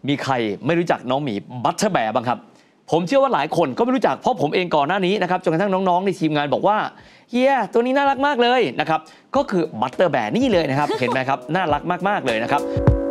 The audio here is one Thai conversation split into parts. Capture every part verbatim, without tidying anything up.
มีใครไม่รู้จักน้องหมีบัตเตอร์แบร์บ้างครับผมเชื่อว่าหลายคนก็ไม่รู้จักเพราะผมเองก่อนหน้านี้นะครับจนกระทั่งน้องๆในทีมงานบอกว่าเฮียตัวนี้น่ารักมากเลยนะครับก็คือบัตเตอร์แบร์นี่เลยนะครับ เห็นไหมครับน่ารักมากๆเลยนะครับ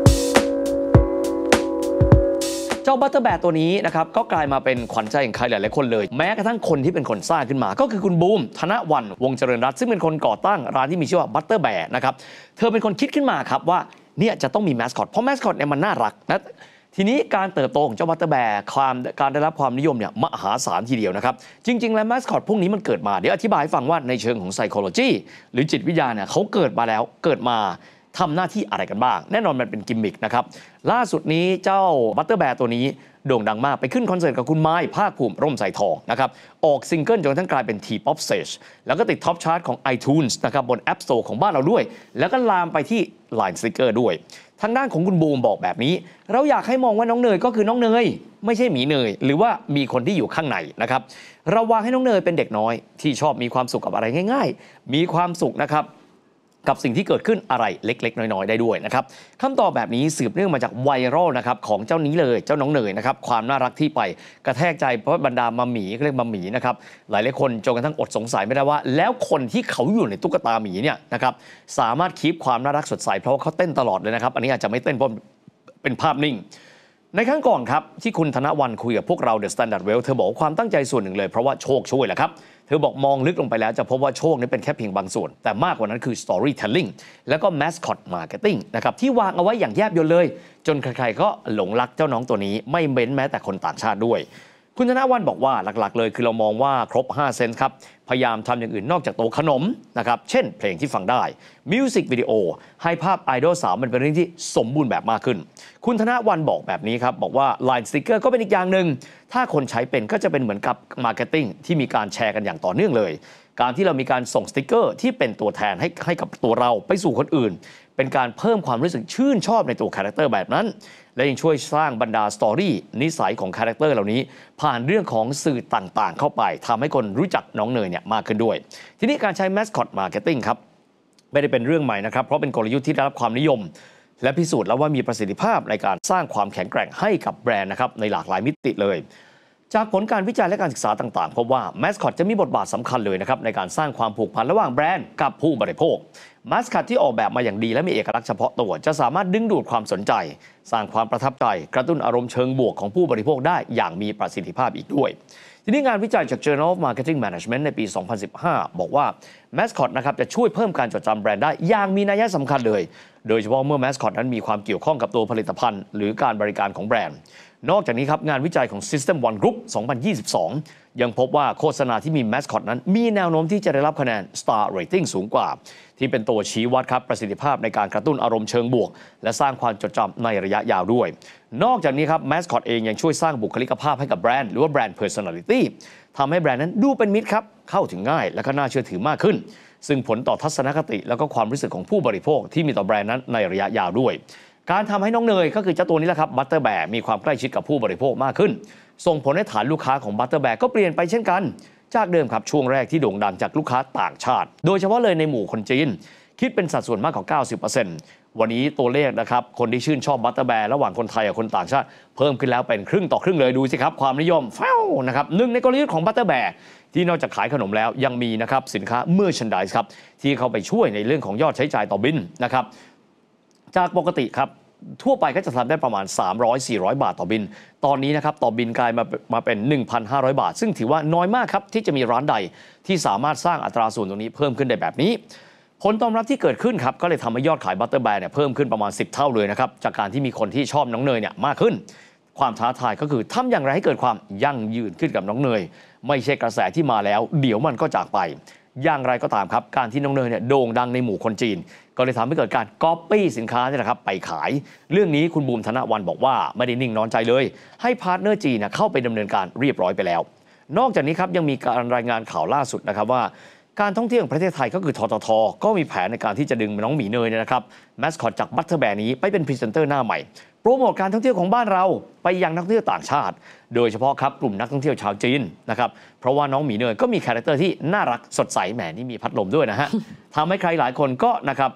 เจ้าบัตเตอร์แบร์ตัวนี้นะครับก็กลายมาเป็นขวัญใจของใครหลายๆคนเลยแม้กระทั่งคนที่เป็นคนสร้างขึ้นมาก็คือคุณบูมธนวรรณวงศ์เจริญรัตน์ซึ่งเป็นคนก่อตั้งร้านที่มีชื่อว่าบัตเตอร์แบร์นะครับเธอเป็นคนคิดขึ้นมาครับว่าเนี่ยจะต้องมีแมสคอตเพราะแมสคอตเนี่ยมันน่ารักนะทีนี้การเติบโตของเจ้าบัตเตอร์แบร์ความการได้รับความนิยมเนี่ยมหาศาลทีเดียวนะครับจริงๆแล้วแมสคอตพวกนี้มันเกิดมาเดี๋ยวอธิบายให้ฟังว่าในเชิงของ psychology หรือจิตวิทยาเนี่ยเขาเกิดมาแล้วเกิดมาทำหน้าที่อะไรกันบ้างแน่นอนมันเป็นกิมมิคนะครับล่าสุดนี้เจ้าบัตเตอร์แบร์ตัวนี้โด่งดังมากไปขึ้นคอนเสิร์ตกับคุณไม้ภาคภูมิร่มใส่ทองนะครับออกซิงเกิลจนทั้งกลายเป็น T-pop stage แล้วก็ติดท็อปชาร์ตของ iTunes นะครับบน App Store ของบ้านเราด้วยแล้วก็ลามไปที่ Line Sticker ด้วยทางด้านของคุณบูมบอกแบบนี้เราอยากให้มองว่าน้องเนยก็คือน้องเนยไม่ใช่หมีเนยหรือว่ามีคนที่อยู่ข้างในนะครับเราวางให้น้องเนยเป็นเด็กน้อยที่ชอบมีความสุขกับอะไรง่ายๆมีความสุขนะครับกับสิ่งที่เกิดขึ้นอะไรเล็กๆน้อยๆได้ด้วยนะครับคำตอบแบบนี้สืบเนื่องมาจากไวรัลนะครับของเจ้านี้เลยเจ้าน้องเนยนะครับความน่ารักที่ไปกระแทกใจเพราะบรรดามัมหมีเรียกมัมหมีนะครับหลายๆคนจนกระทั่งอดสงสัยไม่ได้ว่าแล้วคนที่เขาอยู่ในตุ๊กตาหมีเนี่ยนะครับสามารถคีปความน่ารักสดใสเพราะเขาเต้นตลอดเลยนะครับอันนี้อาจจะไม่เต้นเพราะเป็นภาพนิ่งในครั้งก่อนครับที่คุณธนวรรณคุยกับพวกเรา The Standard Well เธอบอกความตั้งใจส่วนหนึ่งเลยเพราะว่าโชคช่วยแหละครับเธอบอกมองลึกลงไปแล้วจะพบว่าโชคนี้เป็นแค่เพียงบางส่วนแต่มากกว่านั้นคือ storytelling แล้วก็ mascot marketing นะครับที่วางเอาไว้อย่างแยบยลเลยจนใครๆก็หลงรักเจ้าน้องตัวนี้ไม่เว้นแม้แต่คนต่างชาติด้วยคุณธนวรรณบอกว่าหลักๆเลยคือเรามองว่าครบห้าเซนส์ครับพยายามทำอย่างอื่นนอกจากตัวขนมนะครับเช่นเพลงที่ฟังได้มิวสิกวิดีโอให้ภาพไอดอลสาวมันเป็นเรื่องที่สมบูรณ์แบบมากขึ้นคุณธนวรรณบอกแบบนี้ครับบอกว่า Line Sticker ก็เป็นอีกอย่างหนึ่งถ้าคนใช้เป็นก็จะเป็นเหมือนกับมาร์เก็ตติ้งที่มีการแชร์กันอย่างต่อเนื่องเลยการที่เรามีการส่งสติกเกอร์ที่เป็นตัวแทนให้ให้กับตัวเราไปสู่คนอื่นเป็นการเพิ่มความรู้สึกชื่นชอบในตัวคาแรคเตอร์แบบนั้นและยังช่วยสร้างบรรดาสตอรี่นิสัยของคาแรคเตอร์เหล่านี้ผ่านเรื่องของสื่อต่างๆเข้าไปทำให้คนรู้จักน้องเนยเนี่ยมากขึ้นด้วยทีนี้การใช้ Mascot Marketing ครับไม่ได้เป็นเรื่องใหม่นะครับเพราะเป็นกลยุทธ์ที่ได้รับความนิยมและพิสูจน์แล้วว่ามีประสิทธิภาพในการสร้างความแข็งแกร่งให้กับแบรนด์นะครับในหลากหลายมิติเลยจากผลการวิจัยและการศึกษาต่างๆพบว่าแมสคอตจะมีบทบาทสำคัญเลยนะครับในการสร้างความผูกพันระหว่างแบรนด์กับผู้บริโภคแมสคอตที่ออกแบบมาอย่างดีและมีเอกลักษณ์เฉพาะตัวจะสามารถดึงดูดความสนใจสร้างความประทับใจกระตุ้นอารมณ์เชิงบวกของผู้บริโภคได้อย่างมีประสิทธิภาพอีกด้วยทีนี้งานวิจัยจาก Journal of Marketing Management ในปี สองพันสิบห้า บอกว่าแมสคอตนะครับจะช่วยเพิ่มการจดจำแบรนด์ได้อย่างมีนัยสำคัญเลยโดยเฉพาะเมื่อแมสคอตนั้นมีความเกี่ยวข้องกับตัวผลิตภัณฑ์หรือการบริการของแบรนด์นอกจากนี้ครับงานวิจัยของ System One Group สองพันยี่สิบสอง ยังพบว่าโฆษณาที่มีแมสคอตนั้นมีแนวโน้มที่จะได้รับคะแนน Star Rating สูงกว่าที่เป็นตัวชี้วัดครับประสิทธิภาพในการกระตุ้นอารมณ์เชิงบวกและสร้างความจดจำในระยะยาวด้วยนอกจากนี้ครับแมสคอตเองยังช่วยสร้างบุคลิกภาพให้กับแบรนด์หรือว่าแบรนด์ Personality ทำให้แบรนด์นั้นดูเป็นมิตรครับเข้าถึงง่ายและก็น่าเชื่อถือมากขึ้นซึ่งผลต่อทัศนคติแล้วก็ความรู้สึกของผู้บริโภคที่มีต่อแบรนด์นั้นในระยะยาวด้วยการทำให้น้องเนยก็คือเจ้าตัวนี้แหละครับบัตเตอร์แบร์มีความใกล้ชิดกับผู้บริโภคมากขึ้นส่งผลให้ฐานลูกค้าของบัตเตอร์แบร์ก็เปลี่ยนไปเช่นกันจากเดิมครับช่วงแรกที่โด่งดังจากลูกค้าต่างชาติโดยเฉพาะเลยในหมู่คนจีนคิดเป็นสัดส่วนมากกว่า เก้าสิบเปอร์เซ็นต์ วันนี้ตัวเลขนะครับคนที่ชื่นชอบบัตเตอร์แบร์ระหว่างคนไทยกับคนต่างชาติเพิ่มขึ้นแล้วเป็นครึ่งต่อครึ่งเลยดูสิครับความนิยมฟ้าวนะครับหนึ่งในกลยุทธ์ของบัตเตอร์แบร์ที่นอกจากขายขนมแล้วยังมีนะครับสินค้า merchandise ครับที่เข้าไปช่วยในเรื่องของยอดใช้จ่ายต่อบินนะครับจากปกติครับทั่วไปก็จะทำได้ประมาณ สามร้อยถึงสี่ร้อย บาทต่อบินตอนนี้นะครับต่อบินกลายมามาเป็น หนึ่งพันห้าร้อย บาทซึ่งถือว่าน้อยมากครับที่จะมีร้านใดที่สามารถสร้างอัตราส่วนตรงนี้เพิ่มขึ้นได้แบบนี้ผลตอบรับที่เกิดขึ้นครับก็เลยทำให้ยอดขายบัตเตอร์แบร์เนี่ยเพิ่มขึ้นประมาณสิบเท่าเลยนะครับจากการที่มีคนที่ชอบน้องเนยเนี่ยมากขึ้นความท้าทายก็คือทำอย่างไรให้เกิดความยั่งยืนขึ้นกับน้องเนยไม่ใช่กระแสที่มาแล้วเดี๋ยวมันก็จากไปอย่างไรก็ตามครับการที่น้องเนยเนี่ยโด่งดังในหมู่คนจีนก็เลยทำให้เกิดการก๊อปปี้สินค้านี่แหละครับไปขายเรื่องนี้คุณบูมธนวรรณบอกว่าไม่ได้นิ่งนอนใจเลยให้พาร์ทเนอร์จีนเข้าไปดำเนินการเรียบร้อยไปแล้วนอกจากนี้ครับยังมีการรายงานข่าวล่าสุดนะครับว่าการท่องเที่ยวของประเทศไทยก็คือทททก็มีแผนในการที่จะดึงน้องหมีเนยเนี่ยนะครับแมสคอตจากบัตเตอร์แบร์นี้ไปเป็นพรีเซนเตอร์หน้าใหม่โปรโมทการท่องเที่ยวของบ้านเราไปยังนักท่องเที่ยวต่างชาติโดยเฉพาะครับกลุ่มนักท่องเที่ยวชาวจีนนะครับเพราะว่าน้องหมีเนยก็มีคาแรคเตอร์ที่น่ารักสดใสแหมนี่มีพัดลมด้วยนะฮะ ทำให้ใครหลายคนก็นะครับ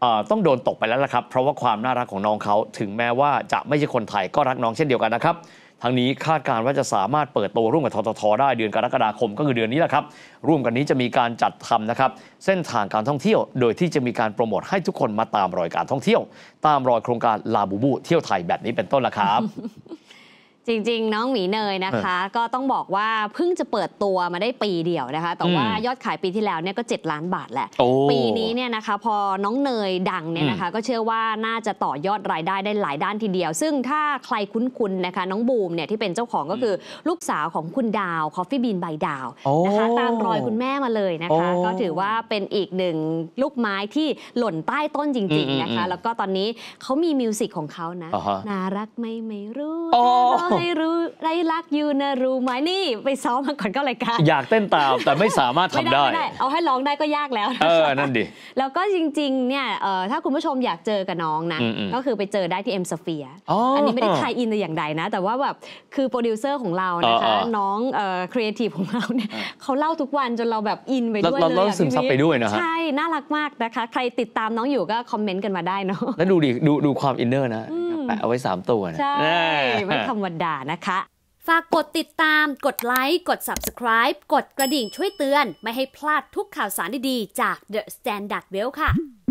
ต้องโดนตกไปแล้วละครับเพราะว่าความน่ารักของน้องเขาถึงแม้ว่าจะไม่ใช่คนไทยก็รักน้องเช่นเดียวกันนะครับทั้งนี้คาดการณ์ว่าจะสามารถเปิดตัวร่วมกับทททได้เดือนกรกฎาคมก็คือเดือนนี้แหละครับร่วมกันนี้จะมีการจัดทำนะครับเส้นทางการท่องเที่ยวโดยที่จะมีการโปรโมทให้ทุกคนมาตามรอยการท่องเที่ยวตามรอยโครงการลาบูบูเที่ยวไทยแบบนี้เป็นต้นละครับจริงๆน้องหมีเนยนะคะก็ต้องบอกว่าเพิ่งจะเปิดตัวมาได้ปีเดียวนะคะแต่ว่ายอดขายปีที่แล้วเนี่ยก็เจ็ดล้านบาทแหละปีนี้เนี่ยนะคะพอน้องเนยดังเนี่ยนะคะก็เชื่อว่าน่าจะต่อยอดรายได้ได้หลายด้านทีเดียวซึ่งถ้าใครคุ้นๆนะคะน้องบูมเนี่ยที่เป็นเจ้าของก็คือลูกสาวของคุณดาวคอฟฟี่บีนใบดาวนะคะตามรอยคุณแม่มาเลยนะคะก็ถือว่าเป็นอีกหนึ่งลูกไม้ที่หล่นใต้ต้นจริงๆนะคะแล้วก็ตอนนี้เขามีมิวสิกของเขานะน่ารักไม่ไม่รู้ให้รู้ไรรักอยู่นะรู้ไหมนี่ไปซ้อมมาก่อนก็รายการอยากเต้นตามแต่ไม่สามารถทำได้เอาให้ร้องได้ก็ยากแล้วเออนั่นดิแล้วก็จริงๆเนี่ยถ้าคุณผู้ชมอยากเจอกับน้องนะก็คือไปเจอได้ที่เอ็มสเฟียร์อันนี้ไม่ได้ไทยอินแต่อย่างใดนะแต่ว่าแบบคือโปรดิวเซอร์ของเรานะคะน้องครีเอทีฟของเราเนี่ยเขาเล่าทุกวันจนเราแบบอินไปด้วยเลยเราซึมซับไปด้วยนะฮะใช่น่ารักมากนะคะใครติดตามน้องอยู่ก็คอมเมนต์กันมาได้เนาะแล้วดูดิดูดูความอินเนอร์นะแปะเอาไว้สามตัวนะใช่ไม่ธรรมดานะคะฝากกดติดตามกดไลค์กด ซับสไครบ์ กดกระดิ่งช่วยเตือนไม่ให้พลาดทุกข่าวสารดีๆจาก The Standard Well ค่ะ